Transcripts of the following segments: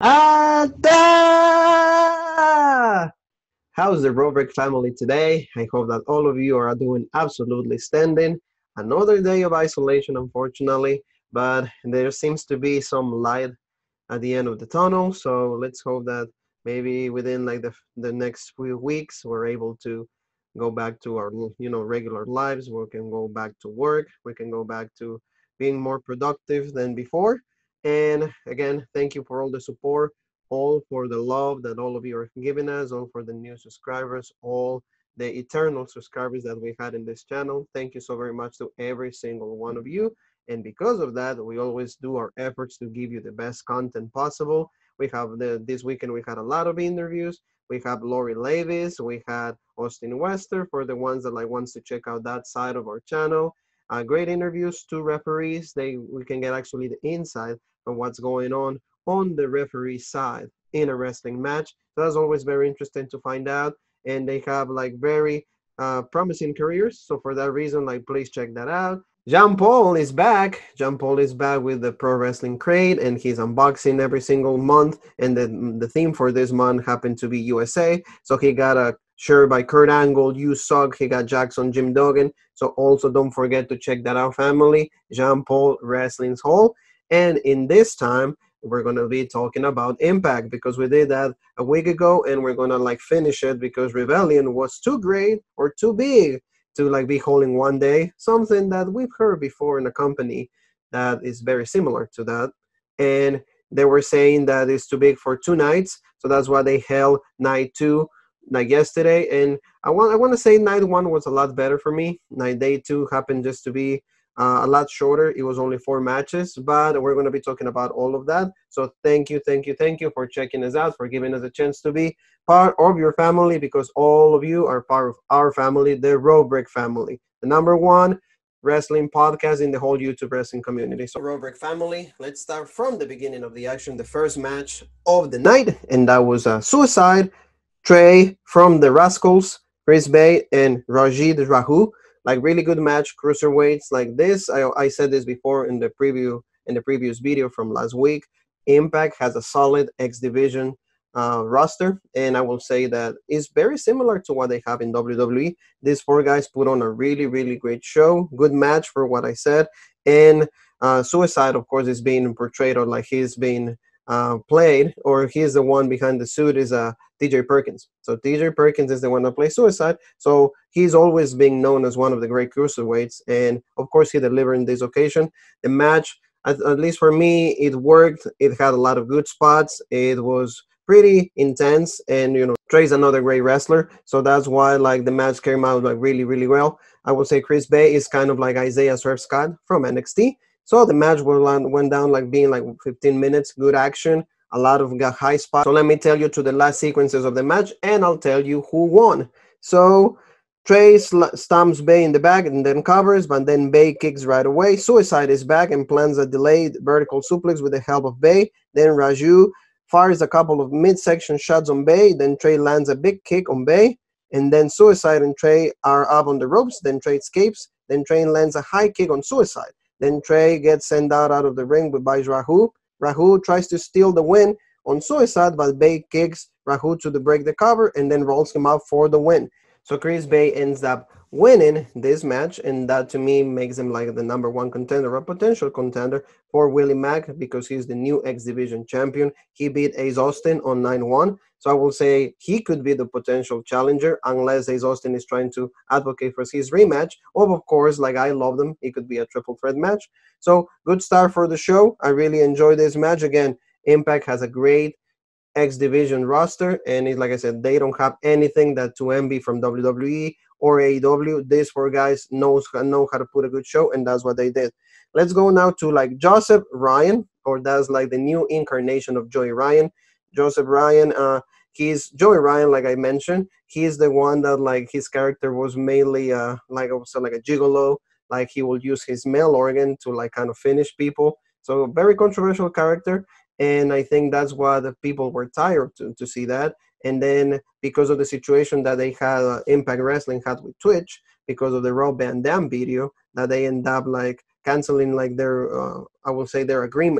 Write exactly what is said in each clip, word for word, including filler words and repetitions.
Ada! How's the Robert family today? I hope that all of you are doing absolutely standing. Another day of isolation, unfortunately, but there seems to be some light at the end of the tunnel. So let's hope that maybe within like the the next few weeks we're able to go back to our you know regular lives. We can go back to work. We can go back to being more productive than before. And again, thank you for all the support, all for the love that all of you are giving us, all for the new subscribers, all the eternal subscribers that we had in this channel. Thank you so very much to every single one of you. And because of that, we always do our efforts to give you the best content possible. We have the this weekend we had a lot of interviews. We have Lori Levis, we had Austin Wester for the ones that like wants to check out that side of our channel. Uh, great interviews, two referees. They we can get actually the inside of what's going on on the referee side in a wrestling match. So that's always very interesting to find out. And they have like very uh, promising careers. So for that reason, like please check that out. Jean Paul is back. Jean Paul is back with the Pro Wrestling Crate, and he's unboxing every single month. And the the theme for this month happened to be U S A. So he got a shirt by Kurt Angle, You Suck. He got Jackson Jim Duggan. So also don't forget to check that out, family. Jean Paul Wrestling's Hall. And in this time, we're gonna be talking about Impact because we did that a week ago, and we're gonna like finish it because Rebellion was too great or too big to like be holding one day, something that we've heard before in a company that is very similar to that. And they were saying that it's too big for two nights, so that's why they held night two like yesterday. And I want I want to say night one was a lot better for me. Night day two happened just to be uh, a lot shorter. It was only four matches, but we're going to be talking about all of that. So thank you, thank you, thank you for checking us out, for giving us a chance to be part of your family, because all of you are part of our family, the Robrick family, the number one wrestling podcast in the whole YouTube wrestling community. So, Robrick family, let's start from the beginning of the action, the first match of the night, and that was a Suicide Trey from the Rascals, Chris Bay, and Rajid Rahu. Like really good match, cruiserweights like this. I, I said this before in the preview in the previous video from last week. Impact has a solid X Division uh, roster, and I will say that it's very similar to what they have in W W E. These four guys put on a really, really great show. Good match for what I said. And uh, Suicide, of course, is being portrayed or like he's being uh, played, or he's the one behind the suit, is uh, T J Perkins. So T J Perkins is the one that plays Suicide. So he's always being known as one of the great cruiserweights, and of course he delivered in this occasion. The match, at, at least for me, it worked. It had a lot of good spots. It was pretty intense, and you know Trey's another great wrestler, so that's why like the match came out like really, really well. I would say Chris Bay is kind of like Isaiah Swerve Scott from N X T. So the match went down like being like fifteen minutes, good action, a lot of high spots. So let me tell you to the last sequences of the match, and I'll tell you who won. So Trey stomps Bay in the back and then covers, but then Bay kicks right away. Suicide is back and plans a delayed vertical suplex with the help of Bay. Then Raju fires a couple of midsection shots on Bay. Then Trey lands a big kick on Bay. And then Suicide and Trey are up on the ropes. Then Trey escapes. Then Trey lands a high kick on Suicide. Then Trey gets sent out out of the ring by Rahu. Rahu tries to steal the win on Suicide, but Bay kicks Rahu to the break the cover and then rolls him out for the win. So Chris Bay ends up winning this match, and that to me makes him like the number one contender, a potential contender for Willie Mack, because he's the new X Division champion. He beat Ace Austin on nine one. So I will say he could be the potential challenger unless Ace Austin is trying to advocate for his rematch. Or of course, like I love them, it could be a triple threat match. So good start for the show. I really enjoyed this match. Again, Impact has a great X Division roster, and it's like I said, they don't have anything that to envy from W W E or A E W. These four guys knows know how to put a good show, and that's what they did. Let's go now to like Joseph Ryan, or that's like the new incarnation of Joey Ryan. Joseph Ryan, uh, he's Joey Ryan, like I mentioned. He's the one that like his character was mainly uh like also like a gigolo. Like he will use his male organ to like kind of finish people. So very controversial character. And I think that's why the people were tired to, to see that. And then because of the situation that they had, uh, Impact Wrestling had with Twitch, because of the Rob Van Dam video, that they end up like canceling like their, uh, I will say their agreement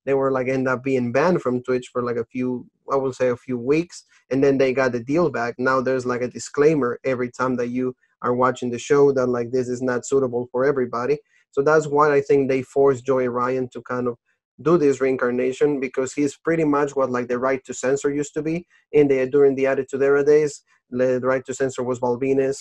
they were like end up being banned from Twitch for like a few, I will say a few weeks, and then they got the deal back. Now there's like a disclaimer every time that you are watching the show that like this is not suitable for everybody. So that's why I think they forced Joey Ryan to kind of do this reincarnation, because he's pretty much what like the right to censor used to be in the during the Attitude Era days. The right to censor was Balvinus,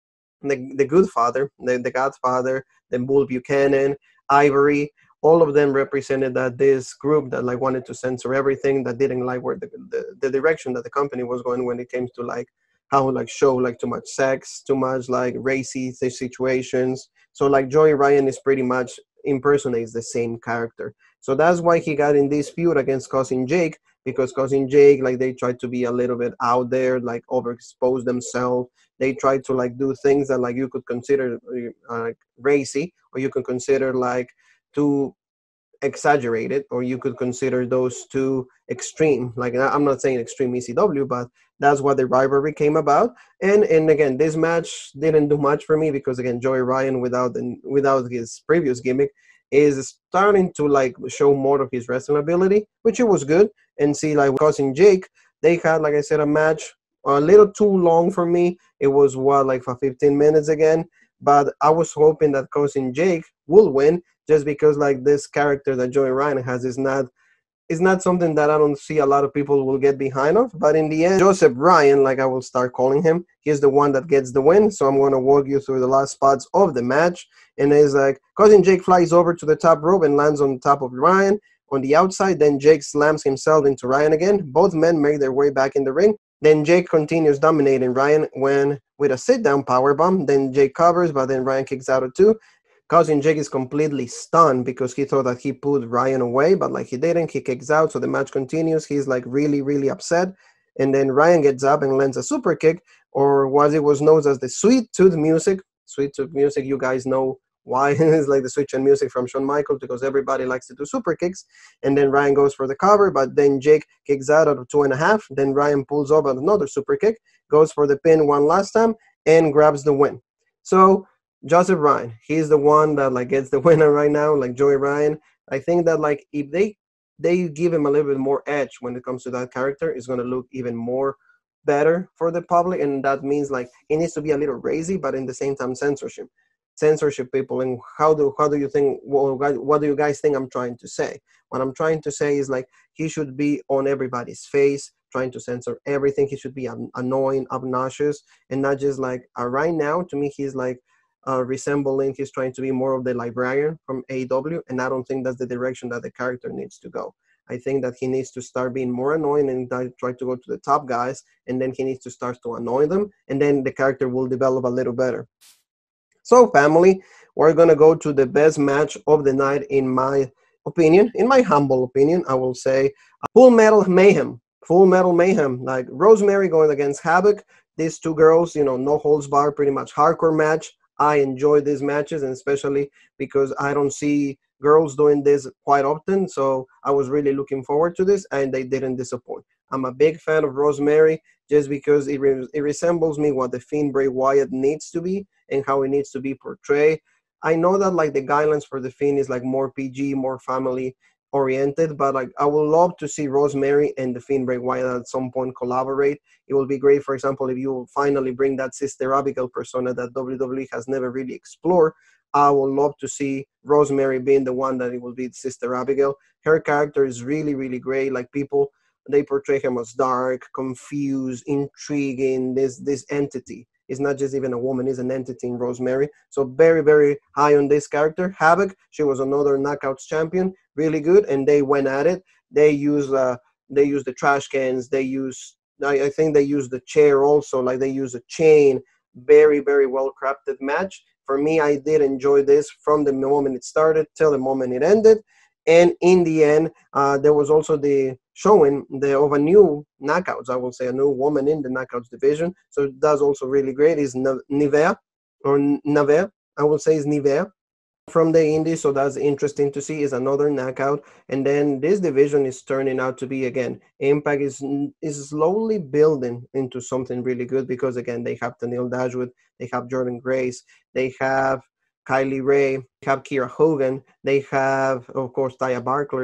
the, the good father, the, the godfather, then Bull Buchanan, Ivory, all of them represented that this group that like wanted to censor everything, that didn't like where the, the, the direction that the company was going when it came to like how like show like too much sex, too much like racy situations. So like Joey Ryan is pretty much impersonates the same character. So that's why he got in this feud against Cousin Jake, because Cousin Jake, like they tried to be a little bit out there, like overexpose themselves. They tried to like do things that like you could consider uh, like racy, or you could consider like too exaggerated, or you could consider those two extreme. Like I'm not saying extreme E C W, but that's what the rivalry came about. And and again, this match didn't do much for me, because again, Joey Ryan without the, without his previous gimmick is starting to like show more of his wrestling ability, which it was good. And see like Cousin Jake, they had, like I said, a match a little too long for me. It was what, like for fifteen minutes again, but I was hoping that Cousin Jake will win, just because like this character that Joey Ryan has is not is not something that I don't see a lot of people will get behind of. But in the end, Joseph Ryan, like I will start calling him, he's the one that gets the win. So I'm going to walk you through the last spots of the match. And it's like Cousin Jake flies over to the top rope and lands on top of Ryan on the outside. Then Jake slams himself into Ryan again. Both men make their way back in the ring. Then Jake continues dominating Ryan when with a sit-down powerbomb. Then Jake covers, but then Ryan kicks out at two. Cousin Jake is completely stunned because he thought that he put Ryan away, but like he didn't. He kicks out, so the match continues. He's like really, really upset. And then Ryan gets up and lands a super kick, or what it was known as the Sweet Tooth Music. Sweet Tooth Music, you guys know why. It's like the switch and music from Shawn Michaels, because everybody likes to do super kicks. And then Ryan goes for the cover, but then Jake kicks out of two and a half. Then Ryan pulls up another super kick, goes for the pin one last time, and grabs the win. So Joseph Ryan, he's the one that like gets the winner right now, like Joey Ryan. I think that like if they they give him a little bit more edge when it comes to that character, it's gonna look even more better for the public, and that means like he needs to be a little crazy, but in the same time censorship, censorship people. And how do how do you think? Well, what do you guys think I'm trying to say? What I'm trying to say is like he should be on everybody's face, trying to censor everything. He should be annoying, obnoxious, and not just like uh, right now. To me, he's like. Uh, resembling he's trying to be more of the librarian from A E W, and I don't think that's the direction that the character needs to go. I think that he needs to start being more annoying and try to go to the top guys, and then he needs to start to annoy them, and then the character will develop a little better. So family, we're gonna go to the best match of the night in my opinion, in my humble opinion. I will say Full Metal Mayhem. Full Metal Mayhem, like Rosemary going against Havok. These two girls, you know, no holds barred, pretty much hardcore match. I enjoy these matches, and especially because I don't see girls doing this quite often. So I was really looking forward to this, and they didn't disappoint. I'm a big fan of Rosemary just because it, re- it resembles me what the Fiend Bray Wyatt needs to be and how it needs to be portrayed. I know that like the guidelines for the Fiend is like more P G, more family oriented, but like I would love to see Rosemary and the Fiend Bray Wyatt at some point collaborate. It will be great, for example, if you finally bring that Sister Abigail persona that W W E has never really explored. I would love to see Rosemary being the one that it will be Sister Abigail. Her character is really, really great. Like people, they portray him as dark, confused, intriguing, this this entity. It's not just even a woman, it's an entity in Rosemary. So very, very high on this character. Havok, she was another Knockouts champion, really good, and they went at it. They use uh, they use the trash cans. They use, I, I think they use the chair also, like they use a chain. Very, very well crafted match. For me, I did enjoy this from the moment it started till the moment it ended. And in the end, uh, there was also the showing the, of a new Knockouts, I will say, a new woman in the Knockouts division. So that's also really great. Is Nivea, or Navea, I will say is Nivea from the indies. So that's interesting to see, is another knockout. And then this division is turning out to be, again, Impact is is slowly building into something really good, because, again, they have Tennille Dashwood, they have Jordan Grace, they have Kylie Ray, they have Kira Hogan, they have, of course, Taya Barkley,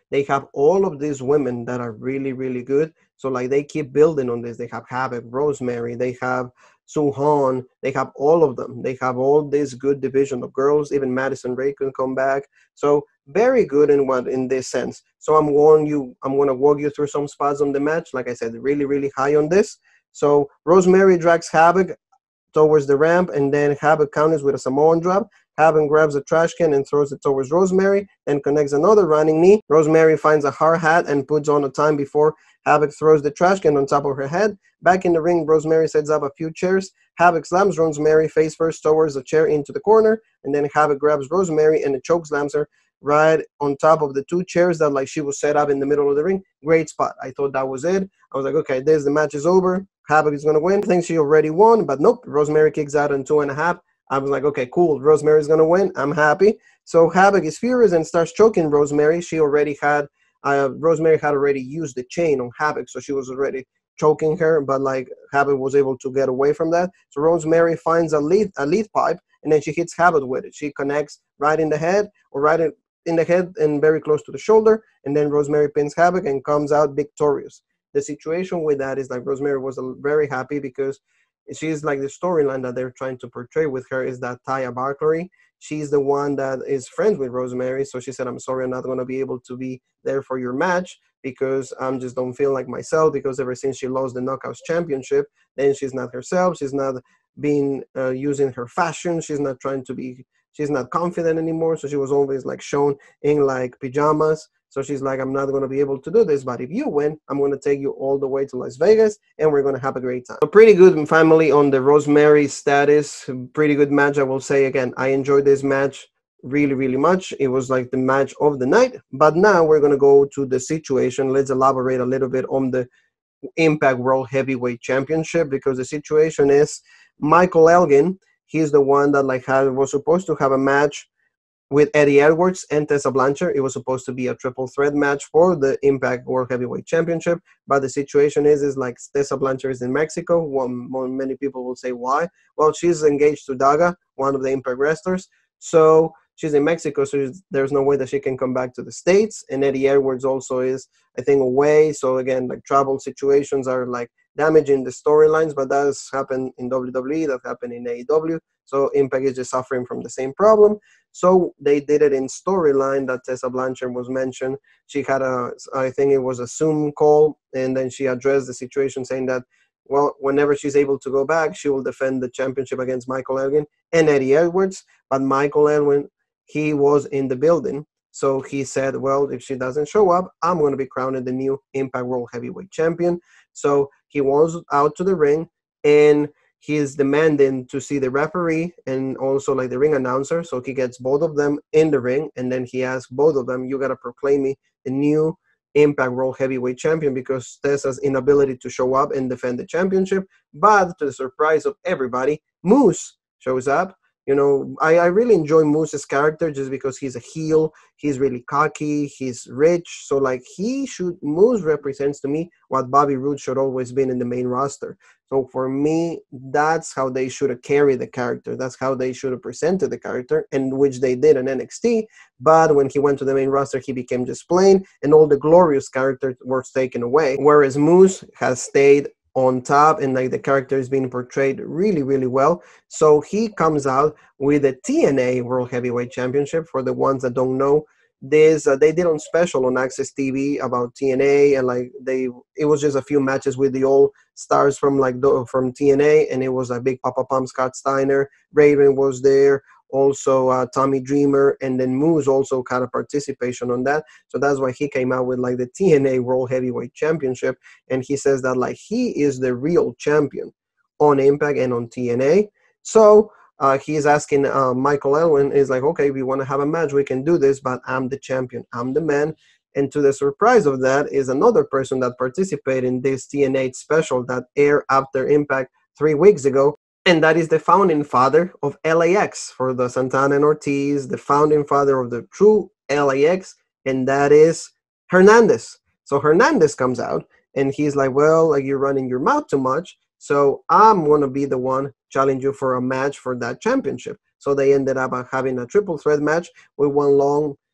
They have all of these women that are really, really good. So like they keep building on this. They have Havok, Rosemary, they have Suhan, they have all of them. They have all this good division of girls. Even Madison Ray can come back. So very good in what in this sense. So I'm warning you, I'm gonna walk you through some spots on the match. Like I said, really, really high on this. So Rosemary drags Havok towards the ramp, and then Havok counters with a Samoan drop. Havok grabs a trash can and throws it towards Rosemary, then connects another running knee. Rosemary finds a hard hat and puts on a time before Havok throws the trash can on top of her head. Back in the ring, Rosemary sets up a few chairs. Havok slams Rosemary face first towards the chair into the corner, and then Havok grabs Rosemary and choke slams her right on top of the two chairs that like she was set up in the middle of the ring. Great spot. I thought that was it. I was like, okay, this the match is over. Havok is gonna win. I think she already won, but nope. Rosemary kicks out in two and a half. I was like, okay, cool. Rosemary's gonna win. I'm happy. So Havok is furious and starts choking Rosemary. She already had uh, Rosemary had already used the chain on Havok, so she was already choking her. But like Havok was able to get away from that. So Rosemary finds a lead a lead pipe, and then she hits Havok with it. She connects right in the head or right in, in the head and very close to the shoulder, and then Rosemary pins Havok and comes out victorious. The situation with that is like Rosemary was very happy because she's like the storyline that they're trying to portray with her is that Taya Barkley, she's the one that is friends with Rosemary. So she said, I'm sorry, I'm not going to be able to be there for your match because I just don't feel like myself, because ever since she lost the Knockouts Championship, then she's not herself. She's not being uh, using her fashion. She's not trying to be, she's not confident anymore. So she was always like shown in like pajamas. So she's like, I'm not going to be able to do this, but if you win, I'm going to take you all the way to Las Vegas, and we're going to have a great time. So pretty good family on the Rosemary status. Pretty good match, I will say again. I enjoyed this match really, really much. It was like the match of the night. But now we're going to go to the situation. Let's elaborate a little bit on the Impact World Heavyweight Championship, because the situation is Michael Elgin. He's the one that like had was supposed to have a match with Eddie Edwards and Tessa Blanchard. It was supposed to be a triple threat match for the Impact World Heavyweight Championship, but the situation is, is like Tessa Blanchard is in Mexico. One, one, many people will say why. Well, she's engaged to Daga, one of the Impact wrestlers, so she's in Mexico, so there's no way that she can come back to the States. And Eddie Edwards also is, I think, away. So again, like travel situations are like damaging the storylines, but that has happened in W W E, that happened in A E W. So Impact is just suffering from the same problem. So they did it in storyline that Tessa Blanchard was mentioned. She had a, I think it was a Zoom call, and then she addressed the situation saying that, well, whenever she's able to go back, she will defend the championship against Michael Elgin and Eddie Edwards. But Michael Elgin, he was in the building. So he said, well, if she doesn't show up, I'm going to be crowned the new Impact World Heavyweight Champion. So he was out to the ring, and he is demanding to see the referee and also like the ring announcer. So he gets both of them in the ring, and then he asks both of them, you got to proclaim me the new Impact World Heavyweight Champion, because Tessa's inability to show up and defend the championship. But to the surprise of everybody, Moose shows up. You know, I, I really enjoy Moose's character just because he's a heel. He's really cocky. He's rich. So, like, he should, Moose represents to me what Bobby Roode should always been in the main roster. So, for me, that's how they should have carried the character. That's how they should have presented the character, and which they did in N X T. But when he went to the main roster, he became just plain, and all the glorious characters were taken away. Whereas Moose has stayed on top, and like the character is being portrayed really, really well. So he comes out with the T N A World Heavyweight Championship. For the ones that don't know, this uh, they did on special on Access T V about T N A, and like they, it was just a few matches with the old stars from like the, from T N A, and it was a big Papa Pump. Scott Steiner, Raven was there, also uh, Tommy Dreamer, and then Moose also had a participation on that. So that's why he came out with like the T N A World Heavyweight Championship, and he says that like he is the real champion on Impact and on T N A. So uh, he's asking uh, Michael Elgin is like, okay, we want to have a match, we can do this, but I'm the champion, I'm the man. And to the surprise of that is another person that participated in this T N A special that aired after Impact three weeks ago. And that is the founding father of L A X for the Santana and Ortiz, the founding father of the true L A X, and that is Hernandez. So Hernandez comes out, and he's like, well, like you're running your mouth too much, so I'm going to be the one challenge you for a match for that championship. So they ended up having a triple threat match with one long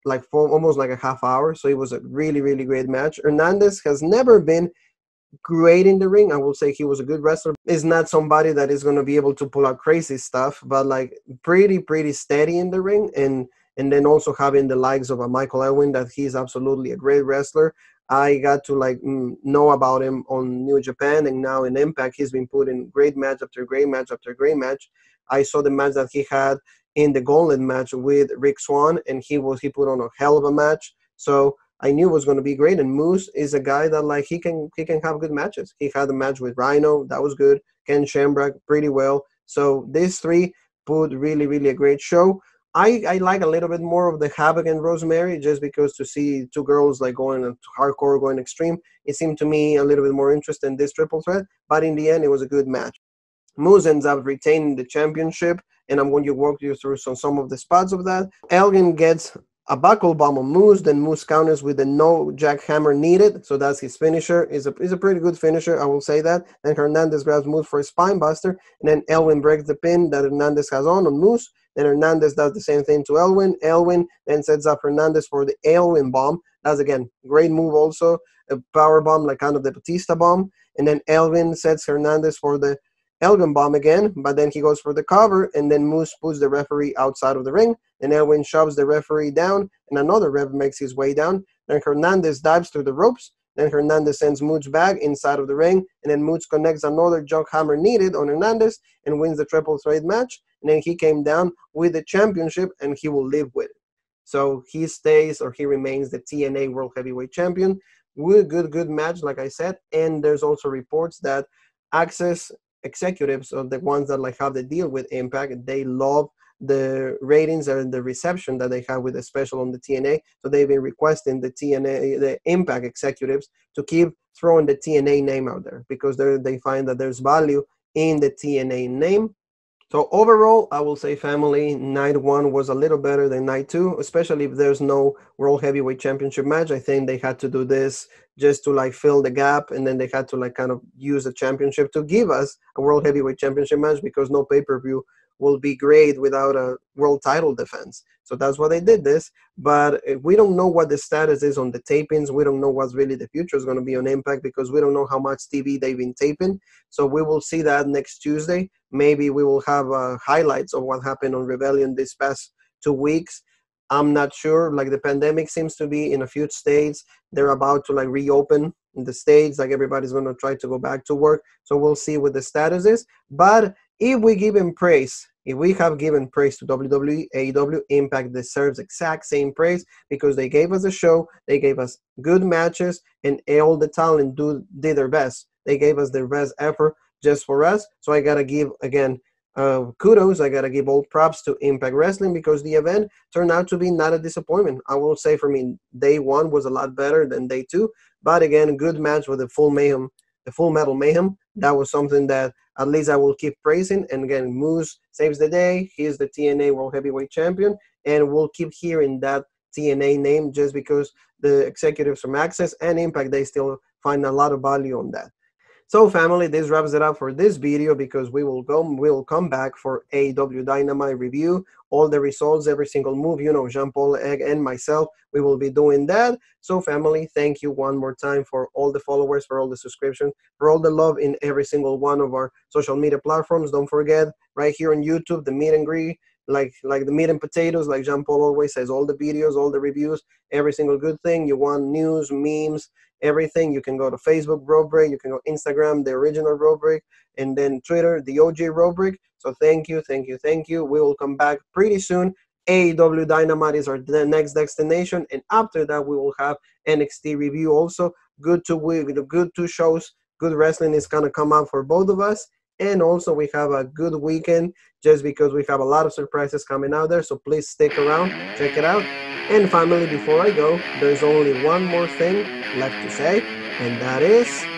like for almost like a half hour. So it was a really, really great match. Hernandez has never been great in the ring. I will say he was a good wrestler. Is not somebody that is going to be able to pull out crazy stuff, but like pretty, pretty steady in the ring. And and then also having the likes of a Michael Elgin, that he's absolutely a great wrestler. I got to like mm, know about him on New Japan, and now in Impact, he's been put in great match after great match after great match. I saw the match that he had in the Gauntlet match with Rick Swan, and he was he put on a hell of a match. So I knew it was going to be great. And Moose is a guy that like he can he can have good matches. He had a match with Rhino, that was good. Ken Shamrock, pretty well. So these three put really, really a great show. I, I like a little bit more of the Havok and Rosemary, just because to see two girls like going hardcore, going extreme, it seemed to me a little bit more interesting in this triple threat. But in the end, it was a good match. Moose ends up retaining the championship, and I'm going to walk you through some, some of the spots of that. Elgin gets a buckle bomb on Moose, then Moose counters with the no jackhammer needed, so that's his finisher. Is a is a pretty good finisher, I will say that. Then Hernandez grabs Moose for a spine buster, and then Elwin breaks the pin that Hernandez has on on Moose. Then Hernandez does the same thing to Elwin. Elwin then sets up Hernandez for the Elwin bomb. That's again great move also, a power bomb like kind of the Batista bomb. And then Elwin sets Hernandez for the Elgin bomb again, but then he goes for the cover, and then Moose puts the referee outside of the ring. Then Elwin shoves the referee down, and another ref makes his way down. Then Hernandez dives through the ropes. Then Hernandez sends Moose back inside of the ring, and then Moose connects another jackhammer needed on Hernandez and wins the triple threat match. And then he came down with the championship, and he will live with it. So he stays, or he remains, the T N A World Heavyweight Champion. Good, good, good match, like I said. And there's also reports that Access executives, or the ones that like have the deal with Impact, they love the ratings and the reception that they have with the special on the T N A. So they've been requesting the T N A, the Impact executives, to keep throwing the T N A name out there, because they they find that there's value in the T N A name. So overall, I will say, family, night one was a little better than night two, especially if there's no World Heavyweight Championship match. I think they had to do this just to like fill the gap, and then they had to like kind of use the championship to give us a World Heavyweight Championship match, because no pay-per-view will be great without a world title defense. So that's why they did this. But we don't know what the status is on the tapings. We don't know what's really the future is going to be on Impact, because we don't know how much T V they've been taping. So we will see that next Tuesday. Maybe we will have uh, highlights of what happened on Rebellion this past two weeks. I'm not sure. Like, the pandemic seems to be in a few states. They're about to like reopen in the states. Like, everybody's going to try to go back to work. So we'll see what the status is. But if we give him praise, if we have given praise to W W E, A E W, Impact deserves exact same praise, because they gave us a show, they gave us good matches, and all the talent do, did their best. They gave us their best effort just for us. So I got to give, again, uh, kudos. I got to give all props to Impact Wrestling, because the event turned out to be not a disappointment. I will say, for me, day one was a lot better than day two. But again, a good match with the full mayhem, the Full Metal Mayhem. That was something that at least I will keep praising. And again, Moose saves the day. He is the T N A World Heavyweight Champion, and we'll keep hearing that T N A name, just because the executives from Access and Impact, they still find a lot of value on that. So, family, this wraps it up for this video, because we will go, we will come back for A E W Dynamite review, all the results, every single move. You know, Jean-Paul, Egg, and myself, we will be doing that. So, family, thank you one more time for all the followers, for all the subscriptions, for all the love in every single one of our social media platforms. Don't forget, right here on YouTube, the meet and greet, like like the meat and potatoes, like Jean-Paul always says, all the videos, all the reviews, every single good thing. You want news, memes, everything, you can go to Facebook, Road Break, you can go Instagram, the original Road Break, and then Twitter, the O G Road Break. So thank you, thank you, thank you. We will come back pretty soon. A E W Dynamite is our the next destination, and after that we will have N X T review also. Good two week, good two shows, good wrestling is gonna come out for both of us. And also we have a good weekend, just because we have a lot of surprises coming out there. So please stick around, check it out. And finally, before I go, there's only one more thing left to say, and that is